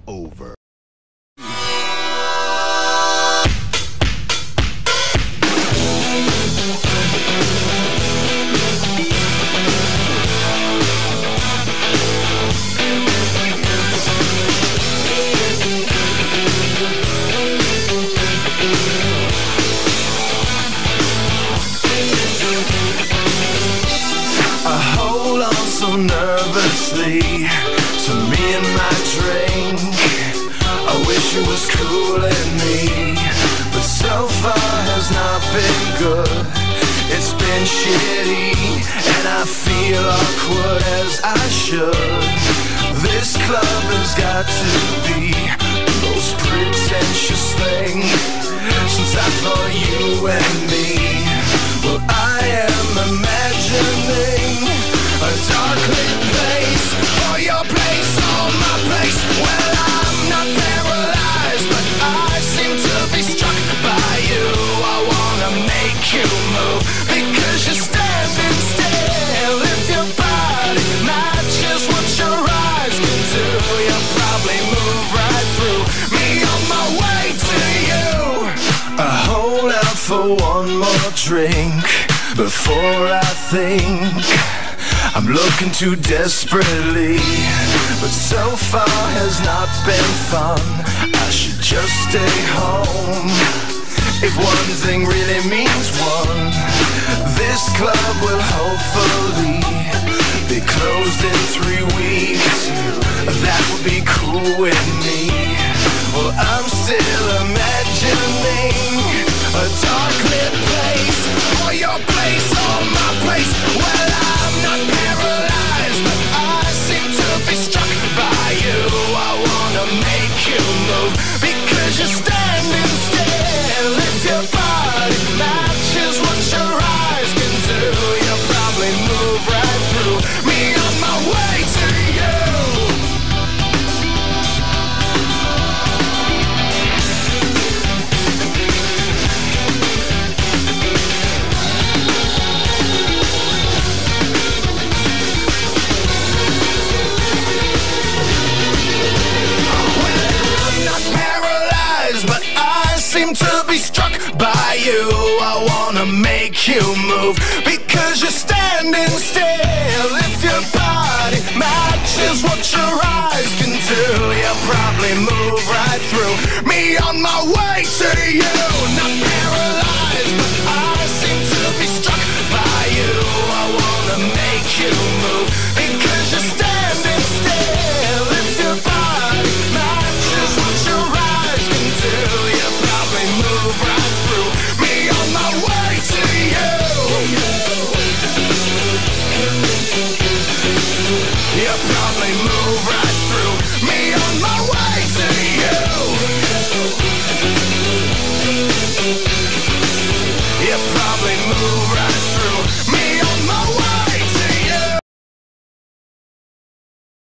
over. So nervously to me and my drink. I wish it was cooling me, but so far has not been good. It's been shitty and I feel awkward as I should. This club has got to be the most pretentious thing since I thought you and me. Well, I am imagining a dark-lit place, or your place, or my place. Well, I'm not paralyzed, but I seem to be struck by you. I wanna make you move, because you're standing still. If your body matches what your eyes can do, you'll probably move right through me on my way to you. I hold out for one more drink before I think I'm looking too desperately, but so far has not been fun. I should just stay home. If one thing really means one, this club will hopefully be closed in 3 weeks. That would be cool with me. Well, I'm still imagining a dark-lit place, or your place, or my place. Well, I'm not paralyzed, but I seem to be struck by you. I wanna make you move, because you're standing still. If your body matches what your eyes can do, you'll probably move right through me on my way to you. Seem to be struck by you. I wanna make you move, because you're standing still. If your body matches what your eyes can do, you'll probably move right through me on my way to you. Not